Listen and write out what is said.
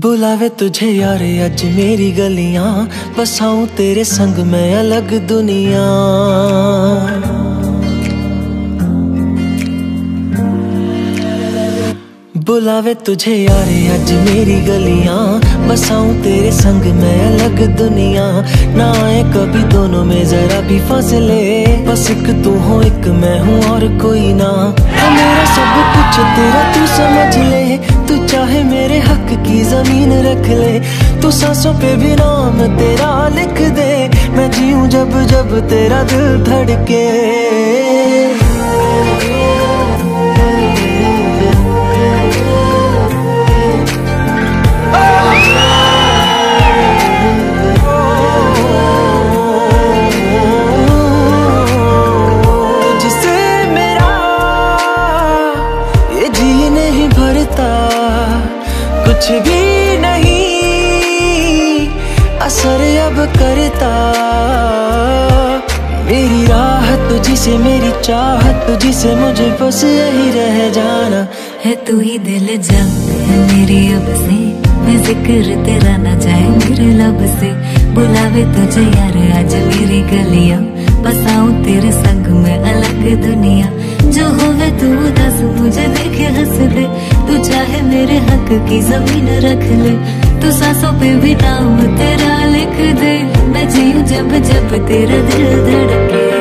बुलावे तुझे यारे अज मेरी गलियां, बसाऊं तेरे संग मैं अलग दुनिया। बुलावे तुझे यारे अज मेरी गलियां, बसाऊं तेरे संग मैं अलग दुनिया। ना आए कभी दोनों में जरा भी फासले, बस एक तू हो एक मैं हूँ और कोई ना। तो मेरा सब कुछ तेरा तू समझ ले, तू चाहे मेरे हक की जमीन रख ले। तू सांसों पे भी नाम तेरा लिख दे, मैं जीऊं जब जब तेरा दिल धड़के। कुछ भी नहीं असर अब करता, मेरी राहत तुझसे मेरी चाहत तुझसे, मुझे बस यही रह जाना है। तू ही दिल जानते है मेरी अब से, मैं जिक्र तेरा ना जाए मेरे लब से। बुलावे तुझे यार आज मेरी गलियां, बसाऊं तेरे संग में अलग दुनिया। जो होवे तू दस मुझे देखे हंस दे, तू चाहे मेरे हक की जमीन रख ले। तू सांसों पे भी नाम तेरा लिख दे, मैं जीऊं जब जब तेरा दिल धड़के।